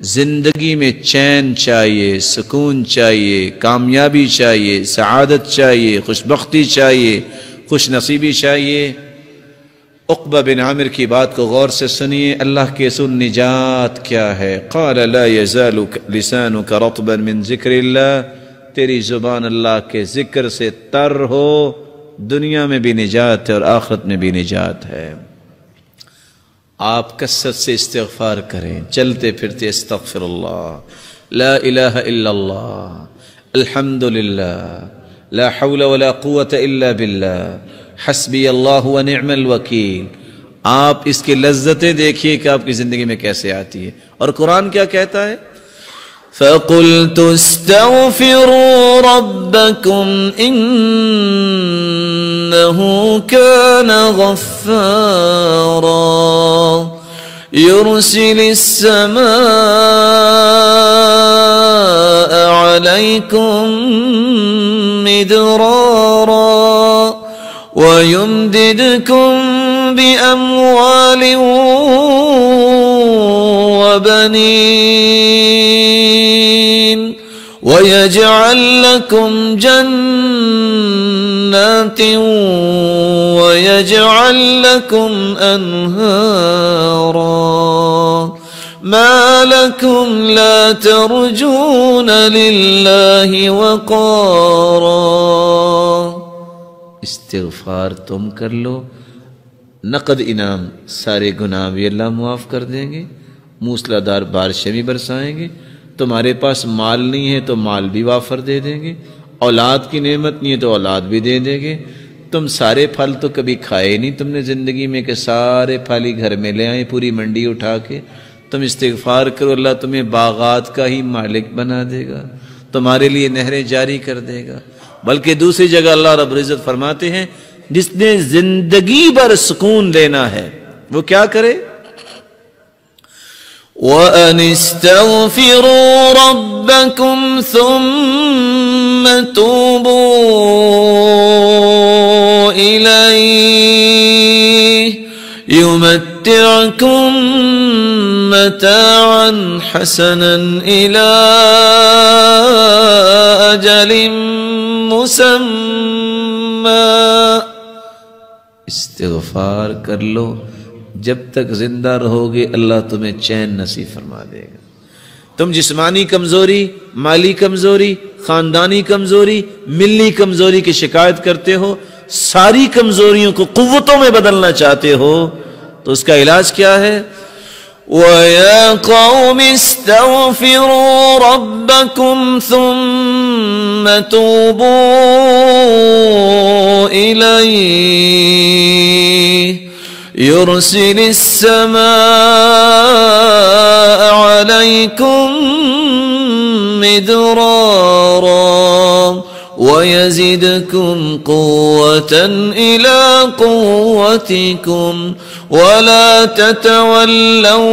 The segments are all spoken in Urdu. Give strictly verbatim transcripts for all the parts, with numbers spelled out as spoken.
زندگی میں چین چاہیے، سکون چاہیے، کامیابی چاہیے، سعادت چاہیے، خوشبختی چاہیے، خوش نصیبی چاہیے۔ عقبہ بن عامر کی بات کو غور سے سنیے، اللہ کے سن نجات کیا ہے؟ قال لا يزال لسانك رطبا من ذکر اللہ، تیری زبان اللہ کے ذکر سے تر ہو، دنیا میں بھی نجات ہے اور آخرت میں بھی نجات ہے۔ آپ کثرت سے استغفار کریں، چلتے پھرتے استغفر اللہ، لا الہ الا اللہ، الحمدللہ، لا حول ولا قوة الا باللہ، حسبی اللہ ونعم الوکیل۔ آپ اس کی لذتیں دیکھیے کہ آپ کی زندگی میں کیسے آتی ہے۔ اور قرآن کیا کہتا ہے؟ فَقُلْتُ اسْتَغْفِرُوا رَبَّكُمْ إِنَّهُ كَانَ غَفَّارًا يُرْسِلِ السَّمَاءَ عَلَيْكُمْ مِدْرَارًا وَيُمْدِدْكُمْ بِأَمْوَالٍ وَبَنِينَ وَيَجْعَلْ لَكُمْ جَنَّاتٍ وَيَجْعَلْ لَكُمْ أَنْهَارًا مَا لَكُمْ لَا تَرْجُونَ لِلَّهِ وَقَارًا۔ استغفار تم کر لو، نقد انعام، سارے گناہ بھی اللہ معاف کر دیں گے، موسلادھار بارشیں بھی برسائیں گے، تمہارے پاس مال نہیں ہے تو مال بھی وافر دے دیں گے، اولاد کی نعمت نہیں ہے تو اولاد بھی دے دیں گے۔ تم سارے پھل تو کبھی کھائے نہیں تم نے زندگی میں کہ سارے پھل ہی گھر میں لے آئیں پوری منڈی اٹھا کے۔ تم استغفار کرو، اللہ تمہیں باغات کا ہی مالک بنا دے گا، تمہارے لیے نہریں جاری کر دے گا۔ بلکہ دوسری جگہ اللہ رب العزت فرماتے ہیں جس نے زندگی بھر سکون لینا ہے وہ کیا کرے؟ وَأَنِ اسْتَغْفِرُوا رَبَّكُمْ ثُمَّ تُوبُوا إِلَيْهِ يُمَتِّعْكُمْ مَتَاعًا حَسَنًا إِلَىٰ أَجَلٍ مسمى۔ استغفار کر لو، جب تک زندہ رہو گے اللہ تمہیں چین نصیب فرما دے گا۔ تم جسمانی کمزوری، مالی کمزوری، خاندانی کمزوری، ملی کمزوری کی شکایت کرتے ہو، ساری کمزوریوں کو قوتوں میں بدلنا چاہتے ہو تو اس کا علاج کیا ہے؟ وَيَا قَوْمِ اسْتَغْفِرُوا رَبَّكُمْ ثُمَّ تُوبُوا إِلَيْهِ يُرْسِلِ السَّمَاءَ عَلَيْكُمْ مِدْرَارًا وَيَزِدْكُمْ قُوَّةً إِلَىٰ قُوَّتِكُمْ وَلَا تَتَوَلَّوْا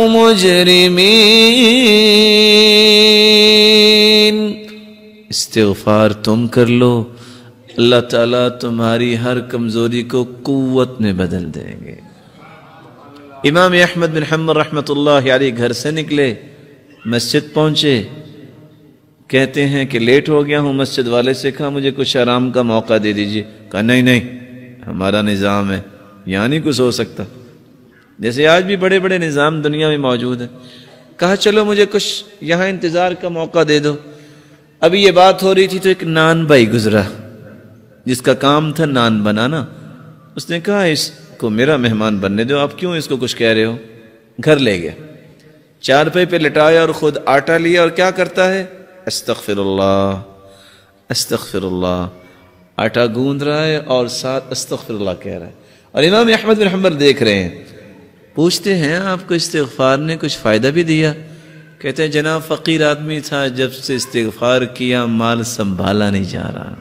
مُجْرِمِينَ۔ استغفار تم کر لو، اللہ تعالیٰ تمہاری ہر کمزوری کو قوت میں بدل دیں گے۔ امام احمد بن حنبل رحمۃ اللہ علیہ گھر سے نکلے، مسجد پہنچے، کہتے ہیں کہ لیٹ ہو گیا ہوں، مسجد والے سے کہا مجھے کچھ آرام کا موقع دے دیجئے، کہا نہیں نہیں ہمارا نظام ہے، یہاں نہیں کچھ ہو سکتا، جیسے آج بھی بڑے بڑے نظام دنیا میں موجود ہیں۔ کہا چلو مجھے کچھ یہاں انتظار کا موقع دے دو۔ ابھی یہ بات ہو رہی تھی تو ایک نان بھائی گزرا جس کا کام تھا نان بنانا، اس نے کہا اس کو میرا مہمان بننے دو، آپ کیوں اس کو کچھ کہہ رہے ہو؟ گھر لے گیا، چارپائی پہ لٹایا اور خود آٹا لیا اور کیا کرتا ہے؟ استغفر اللہ استغفر اللہ، آٹا گوندھ رہا ہے اور ساتھ استغفر اللہ کہہ رہا ہے۔ اور امام احمد بن حنبل دیکھ رہے ہیں، پوچھتے ہیں آپ کو استغفار نے کچھ فائدہ بھی دیا؟ کہتے ہیں جناب فقیر آدمی تھا، جب سے استغفار کیا مال سنبھالا نہیں جا رہا،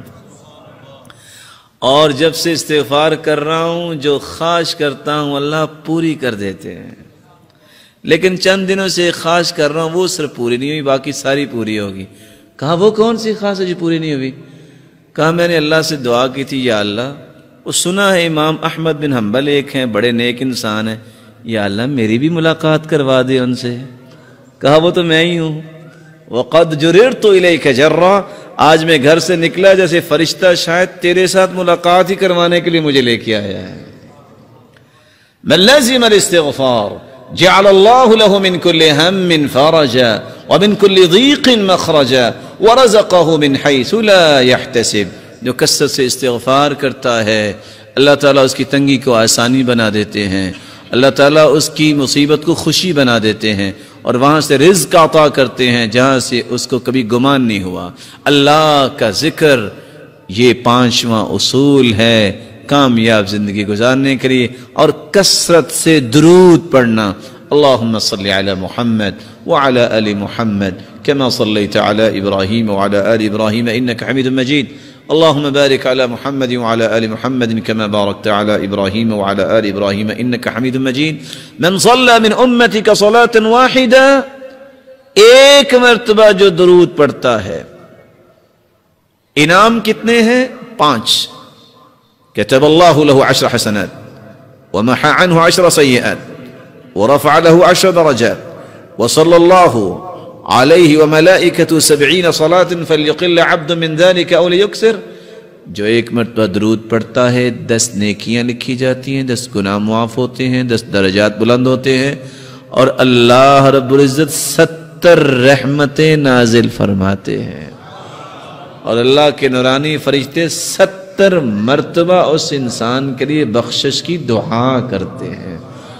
اور جب سے استغفار کر رہا ہوں جو خواہش کرتا ہوں اللہ پوری کر دیتے ہیں، لیکن چند دنوں سے خواہش کر رہا ہوں وہ صرف پوری نہیں ہوئی، باقی ساری پوری ہوگی۔ کہا وہ کون سی خواہش ہے جو پوری نہیں ہوئی؟ کہا میں نے اللہ سے دعا کی تھی یا اللہ، وہ سنا ہے امام احمد بن حنبل ایک ہیں بڑے نیک انسان ہیں، یا اللہ میری بھی ملاقات کروا دے ان سے۔ کہا وہ تو میں ہی ہوں. وَقَدْ جُرِرْتُ إِلَيْكَ جَرًّا، آج میں گھر سے نکلا جیسے فرشتہ شاید تیرے ساتھ ملاقات ہی کروانے کے لیے مجھے لے کے آیا ہے. مَنْ لَزِمَ الْإِسْتِغْفَارَ جَعَلَ اللَّهُ لَهُ مِنْ كُلِّ هَمٍّ فَرَجًا وَمِنْ كُلِّ ضِيقٍ مَخْرَجًا وَرَزَقَهُ مِنْ حَيْثُ لَا يَحْتَسِبُ. جو کثرت سے استغفار کرتا ہے اللہ تعالیٰ اس کی تنگی کو آسانی بنا دیتے ہیں، اللہ تعالیٰ اس کی مصیبت کو خوشی بنا دیتے ہیں، اور وہاں سے رزق عطا کرتے ہیں جہاں سے اس کو کبھی گمان نہیں ہوا. اللہ کا ذکر یہ پانچواں اصول ہے کامیاب زندگی گزارنے کے لیے، اور کثرت سے درود پڑھنا. اللہم صلی علی محمد وعلی آل محمد كما صلیت علی ابراہیم وعلی آل ابراہیم انک حمید مجید. اللهم بارك على محمد وعلى آل محمد كما باركت على إبراهيم وعلى آل إبراهيم إنك حميد مجيد. من صلى من أمتك صلاة واحدة، ایک مرتبہ جو درود پڑھتا ہے، انعام کتنے ہیں؟ پانچ. كتب الله له عشر حسنات ومحى عنه عشر سيئات ورفع له عشر درجات وصلى الله علیہ وملائکۃ سبعین صلاة فلیقل عبد من ذلك او لیکثر. جو ایک مرتبہ درود پڑھتا ہے دس نیکیاں لکھی جاتی ہیں، دس گناہ معاف ہوتے ہیں، دس درجات بلند ہوتے ہیں، اور اللہ رب العزت ستر رحمتیں نازل فرماتے ہیں، اور اللہ کے نورانی فرشتے ستر مرتبہ اس انسان کے لیے بخشش کی دعا کرتے ہیں.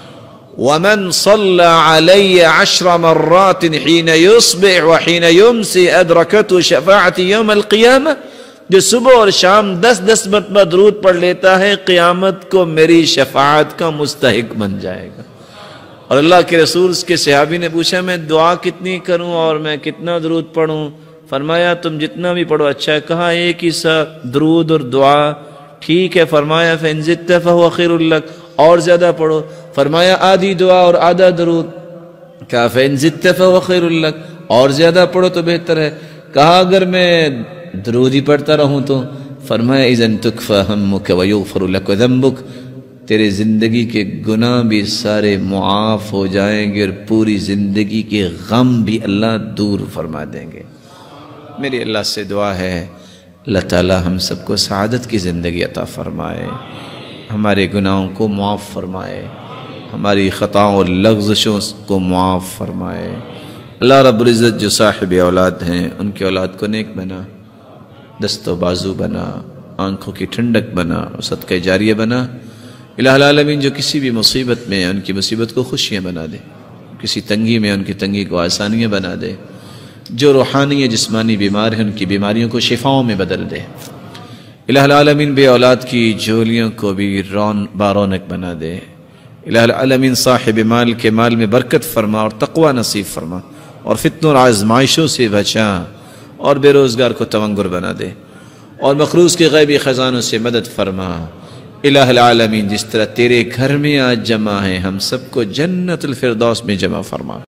ومن صلى علي عشر مرات حين يصبح وحين يمسي أدركته شفاعتي يوم القيامة. جو صبح اور شام دس دس مرتبہ درود پڑھ لیتا ہے قیامت کو میری شفاعت کا مستحق بن جائے گا. اور اللہ کے رسول اس کے صحابی نے پوچھا میں دعا کتنی کروں اور میں کتنا درود پڑھوں؟ فرمایا تم جتنا بھی پڑھو اچھا ہے. کہا ایک ہی سا درود اور دعا ٹھیک ہے. فرمایا فإن زدت فهو خير لك، اور زیادہ پڑھو. فرمایا آدھی دعا اور آدھا درود. کہا فإن زدت فهو خير لك، اور زیادہ پڑھو تو بہتر ہے. کہا اگر میں درود ہی پڑھتا رہوں تو؟ فرمایا اذن تکفى همك ويغفر لك ذنبك، تیرے زندگی کے گناہ بھی سارے معاف ہو جائیں گے اور پوری زندگی کے غم بھی اللہ دور فرما دیں گے. میری اللہ سے دعا ہے اللہ تعالی ہم سب کو سعادت کی زندگی عطا فرمائے، ہمارے گناہوں کو معاف فرمائے، ہماری خطاؤں اور لغزشوں کو معاف فرمائے. اللہ رب العزت جو صاحب اولاد ہیں ان کی اولاد کو نیک بنا، دست و بازو بنا، آنکھوں کی ٹھنڈک بنا، صدقہ جاریہ بنا. الہ العالمین جو کسی بھی مصیبت میں ان کی مصیبت کو خوشیاں بنا دے، کسی تنگی میں ان کی تنگی کو آسانیاں بنا دے. جو روحانی جسمانی بیمار ہیں ان کی بیماریوں کو شفاؤں میں بدل دے. الہ العالمین بے اولاد کی جھولیوں کو بھی رون بارونق بنا دے. الہ العالمین صاحب مال کے مال میں برکت فرما اور تقوی نصیب فرما، اور فتنوں اور آزمائشوں سے بچا، اور بے روزگار کو تونگر بنا دے، اور مخروض کے غیبی خزانوں سے مدد فرما. الہ العالمین جس طرح تیرے گھر میں آج جمع ہیں ہم سب کو جنت الفردوس میں جمع فرما.